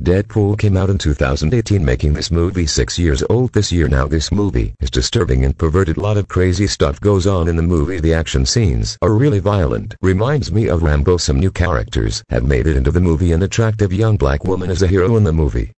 Deadpool came out in 2018, making this movie 6 years old this year. Now this movie is disturbing and perverted. A lot of crazy stuff goes on in the movie. The action scenes are really violent. Reminds me of Rambo. Some new characters have made it into the movie. An attractive young black woman is a hero in the movie.